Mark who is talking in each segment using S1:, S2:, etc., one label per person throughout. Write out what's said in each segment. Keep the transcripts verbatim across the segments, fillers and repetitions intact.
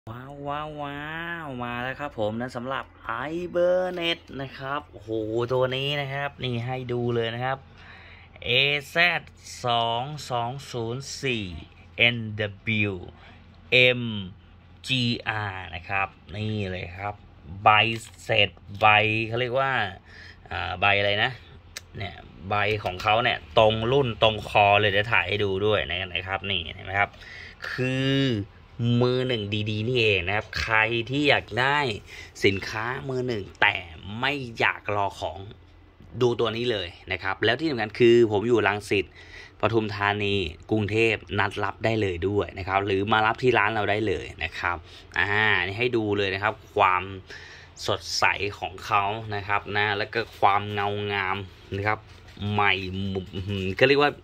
S1: ว้าวว้าวว้าวมาแล้วครับผมนะสำหรับ Hibernate นะครับโอ้โหตัวนี้นะครับนี่ให้ดูเลยนะครับ เอ แซด สอง สอง ศูนย์ สี่ เอ็น ดับเบิลยู เอ็ม จี อาร์ นะครับนี่เลยครับใบเสร็จใบเขาเรียกว่าอ่าใบอะไรนะเนี่ยใบของเขาเนี่ยตรงรุ่นตรงคอเลยจะถ่ายให้ดูด้วยนะครับนี่เห็นไหมครับคือมือหนึ่งดีๆนี่เองนะครับใครที่อยากได้สินค้ามือหนึ่งแต่ไม่อยากรอของดูตัวนี้เลยนะครับแล้วที่สำคัญคือผมอยู่รังสิตปทุมธานีกรุงเทพนัดรับได้เลยด้วยนะครับหรือมารับที่ร้านเราได้เลยนะครับอ่านี่ให้ดูเลยนะครับความสดใสของเขานะครับนะแล้วก็ความเงางามนะครับใหม่ก็เรียกว่า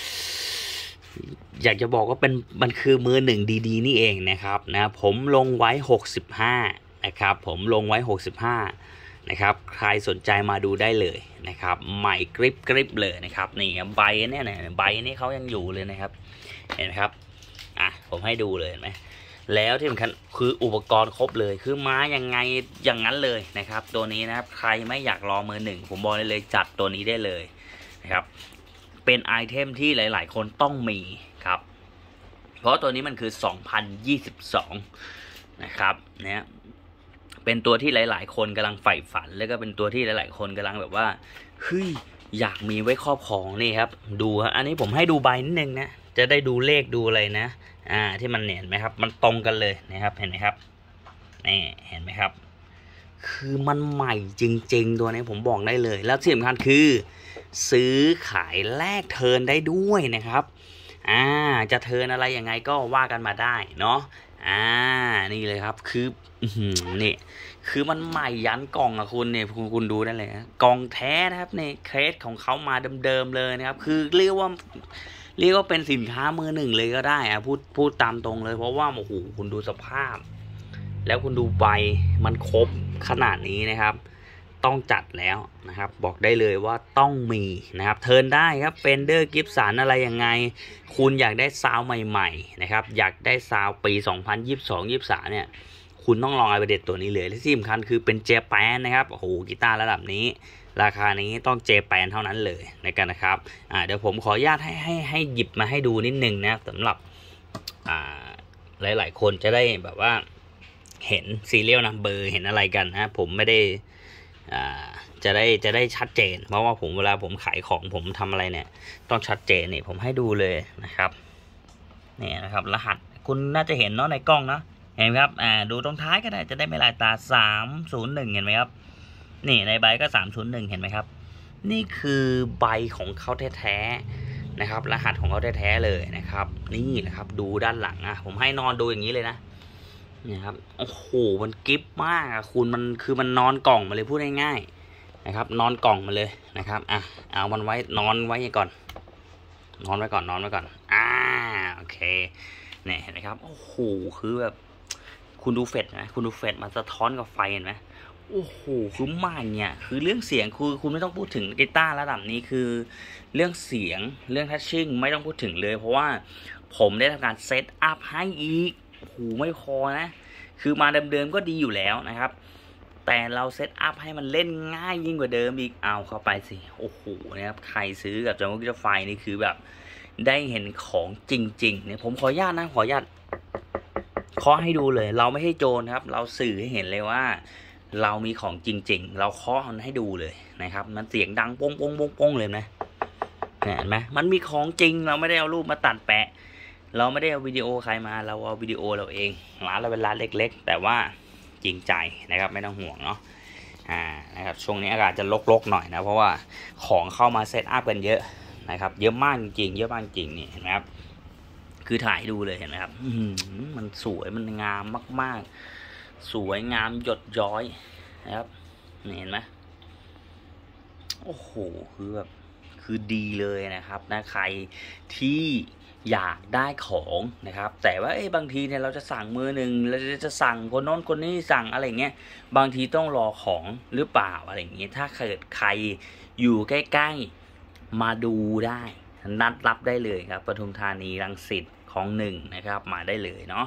S1: อยากจะบอกว่าเป็นมันคือมือหนึ่งดีๆนี่เองนะครับนะผมลงไว้หกสิบห้านะครับผมลงไว้หกสิบห้านะครับใครสนใจมาดูได้เลยนะครับใหม่กริบกริบเลยนะครับนี่ใบเนี่ยนะใบนี่เขายังอยู่เลยนะครับเห็นไหมครับอ่ะผมให้ดูเลยเห็นไหมแล้วที่สำคัญคืออุปกรณ์ครบเลยคือมายังไงอย่างนั้นเลยนะครับตัวนี้นะครับใครไม่อยากรอมือหนึ่งผมบอกเลยจัดตัวนี้ได้เลยนะครับเป็นไอเทมที่หลายๆคนต้องมีครับเพราะตัวนี้มันคือสองพันยี่สิบสองนะครับเนี่ยเป็นตัวที่หลายๆคนกำลังใฝ่ฝันแล้วก็เป็นตัวที่หลายๆคนกำลังแบบว่าเฮ้ยอยากมีไว้ครอบครองนี่ครับดูครับอันนี้ผมให้ดูใบนิดนึงนะจะได้ดูเลขดูอะไรนะอ่าที่มันเห็นไหมครับมันตรงกันเลยนะครับเห็นไหมครับนี่เห็นไหมครับคือมันใหม่จริงๆตัวนี้ผมบอกได้เลยแล้วที่สำคัญคือซื้อขายแลกเทิร์นได้ด้วยนะครับอ่าจะเทิร์นอะไรยังไงก็ว่ากันมาได้เนาะอ่านี่เลยครับคือนี่คือมันใหม่ยันกล่องอะคุณเนี่ยคุณคุณดูได้เลยนะกล่องแท้นะครับในเคสของเขามาเดิมๆเลยนะครับคือเรียกว่าเรียกว่าเป็นสินค้ามือหนึ่งเลยก็ได้อะพูดพูดตามตรงเลยเพราะว่าโอ้โหคุณดูสภาพแล้วคุณดูใบมันครบขนาดนี้นะครับต้องจัดแล้วนะครับบอกได้เลยว่าต้องมีนะครับเทิร์นได้ครับเฟนเดอร์กิฟสันอะไรยังไงคุณอยากได้ซาวใหม่ๆนะครับอยากได้ซาวปีสองพันยี่สิบสอง ยี่สิบสามเนี่ยคุณต้องลองไอเบเดตตัวนี้เลยและที่สำคัญคือเป็นเจแปนนะครับโอ้โหกีตาร์ระดับนี้ราคานี้ต้องเจแปนเท่านั้นเลยในกันนะครับอ่าเดี๋ยวผมขออนุญาตให้ให้ให้หยิบมาให้ดูนิดนึงนะสำหรับอ่าหลายๆคนจะได้แบบว่าเห็นซีเรียลนัมเบอร์เห็นอะไรกันนะผมไม่ได้จะได้จะได้ชัดเจนเพราะว่าผมเวลาผมขายของผมทำอะไรเนี่ยต้องชัดเจนนี่ผมให้ดูเลยนะครับนี่นะครับรหัสคุณน่าจะเห็นเนาะในกล้องนะเห็นไหมครับอ่าดูตรงท้ายก็ได้จะได้ไม่ลายตาสามศูนย์หนึ่งเห็นไหมครับนี่ในใบก็สามศูนย์หนึ่งเห็นไหมครับนี่คือใบของเขาแท้ๆนะครับรหัสของเขาแท้ๆเลยนะครับนี่นะครับดูด้านหลังอ่ะผมให้นอนดูอย่างนี้เลยนะนี่ครับโอ้โหมันกิฟมากอะคุณมันคือมันนอนกล่องมาเลยพูดง่ายๆนะครับนอนกล่องมาเลยนะครับอ่ะเอามันไว้นอนไว้ก่อนนอนไว้ก่อนนอนไว้ก่อนอ่าโอเคเนี่ยเห็นไหมครับโอ้โหคือแบบคุณดูเฟดนะคุณดูเฟดมันสะท้อนกับไฟเห็นไหมโอ้โหคือมาเนี่ยคือเรื่องเสียงคือคุณไม่ต้องพูดถึงกีตาร์ระดับนี้คือเรื่องเสียงเรื่องทัชชิ่งไม่ต้องพูดถึงเลยเพราะว่าผมได้ทำการเซตอัพให้อีกโอ้โหไม่พอนะคือมาเดิมๆก็ดีอยู่แล้วนะครับแต่เราเซตอัพให้มันเล่นง่ายยิ่งกว่าเดิมอีกเอาเข้าไปสิโอ้โหนะครับใครซื้อกับจอมกิจไฟนี่คือแบบได้เห็นของจริงๆเนี่ยผมขออนุญาตนะขออนุญาตเคาะให้ดูเลยเราไม่ให้โจรครับเราสื่อให้เห็นเลยว่าเรามีของจริงๆเราเคาะมันให้ดูเลยนะครับมันเสียงดังโป้งโป้งโป้งโป้งเลยนะเห็นไหมมันมีของจริงเราไม่ได้เอารูปมาตัดแปะเราไม่ได้เอาวิดีโอใครมาเราเอาวิดีโอเราเองร้านเราเป็นร้านเล็กๆแต่ว่าจริงใจนะครับไม่ต้องห่วงเนาะอ่านะครับช่วงนี้อากาศจะลกๆหน่อยนะเพราะว่าของเข้ามาเซตอัพกันเยอะนะครับเยอะมากจริงเยอะมากจริงนี่เห็นไหมครับคือถ่ายดูเลยเห็นไหมครับมันสวยมันงามมากๆสวยงามหยดย้อยนะครับนี่เห็นไหมโอ้โหคือแบบคือดีเลยนะครับนะใครที่อยากได้ของนะครับแต่ว่าเอ้บางทีเนี่ยเราจะสั่งมือหนึ่งเราจะสั่งคนโน้นคนนี้สั่งอะไรเงี้ยบางทีต้องรอของหรือเปล่าอะไรอย่างเงี้ยถ้าเกิดใครอยู่ใกล้ๆมาดูได้นัดรับได้เลยครับปทุมธานีรังสิตของหนึ่งนะครับมาได้เลยเนาะ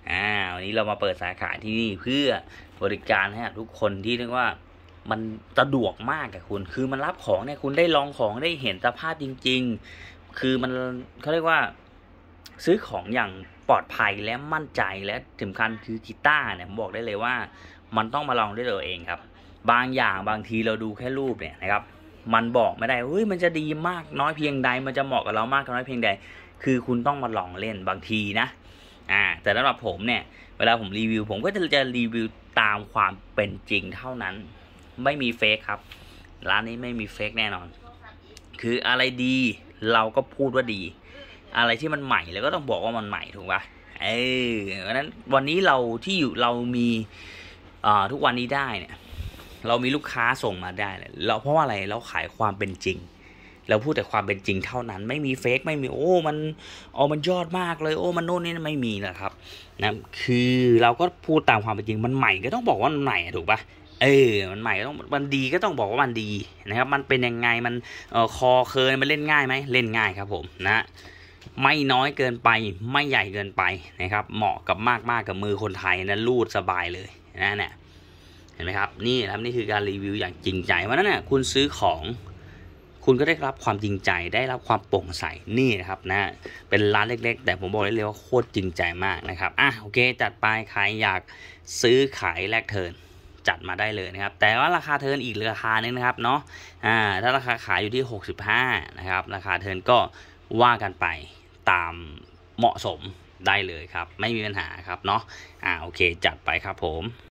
S1: อ่าวันนี้เรามาเปิดสาขาที่นี่เพื่อบริการให้ทุกคนที่เรียกว่ามันสะดวกมากกับคุณคือมันรับของเนี่ยคุณได้ลองของได้เห็นสภาพจริงๆคือมันเขาเรียกว่าซื้อของอย่างปลอดภัยและมั่นใจและสำคัญคือกีตาร์เนี่ยผมบอกได้เลยว่ามันต้องมาลองด้วยตัวเองครับบางอย่างบางทีเราดูแค่รูปเนี่ยนะครับมันบอกไม่ได้เฮ้ยมันจะดีมากน้อยเพียงใดมันจะเหมาะกับเรามากน้อยเพียงใดคือคุณต้องมาลองเล่นบางทีนะอ่าแต่สำหรับผมเนี่ยเวลาผมรีวิวผมก็จะจะรีวิวตามความเป็นจริงเท่านั้นไม่มีเฟกครับร้านนี้ไม่มีเฟกแน่นอนคืออะไรดีเราก็พูดว่าดีอะไรที่มันใหม่แล้วก็ต้องบอกว่ามันใหม่ถูกปะเออเพราะนั้นวันนี้เราที่อยู่เรามีอ่าทุกวันนี้ได้เนี่ยเรามีลูกค้าส่งมาได้เลยเราเพราะว่าอะไรเราขายความเป็นจริงเราพูดแต่ความเป็นจริงเท่านั้นไม่มีเฟกไม่มีโอ้มันอ๋อมันยอดมากเลยโอ้มันโน่นนี่ไม่มีนะครับนะคือเราก็พูดตามความเป็นจริงมันใหม่ก็ต้องบอกว่ามันใหม่ถูกปะเออมันใหม่ก็ต้องมันดีก็ต้องบอกว่ามันดีนะครับมันเป็นยังไงมันเออคอเคยมันเล่นง่ายไหมเล่นง่ายครับผมนะไม่น้อยเกินไปไม่ใหญ่เกินไปนะครับเหมาะกับมากมากกับมือคนไทยนะรูดสบายเลยนะเนี่ยเห็นไหมครับนี่ครับนี่คือการรีวิวอย่างจริงใจเพราะนั้นเนี่ยคุณซื้อของคุณก็ได้รับความจริงใจได้รับความโปร่งใสนี่นะครับนะเป็นร้านเล็กๆแต่ผมบอกได้เลยว่าโคตรจริงใจมากนะครับอ่ะโอเคจัดไปใครอยากซื้อขายแลกเทิร์นจัดมาได้เลยนะครับแต่ว่าราคาเทิร์นอีกราคานึงนะครับเนาะอ่าถ้าราคาขายอยู่ที่หกสิบห้านะครับราคาเทิร์นก็ว่ากันไปตามเหมาะสมได้เลยครับไม่มีปัญหาครับเนาะอ่าโอเคจัดไปครับผม